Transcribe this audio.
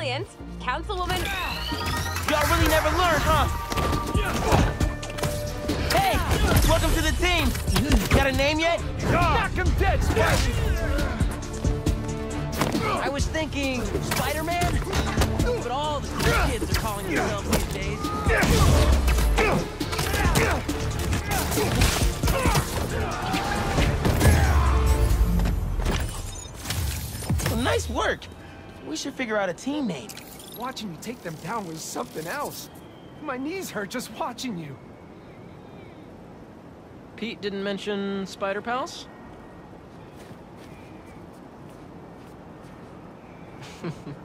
Brilliant. Councilwoman... Y'all really never learn, huh? Hey! Welcome to the team! Got a name yet? Knock him dead, Spidey! I was thinking Spider-Man? But all the cool kids are calling themselves these days. Well, nice work. We should figure out a team name. Watching you take them down was something else. My knees hurt just watching you. Pete didn't mention Spider Pals?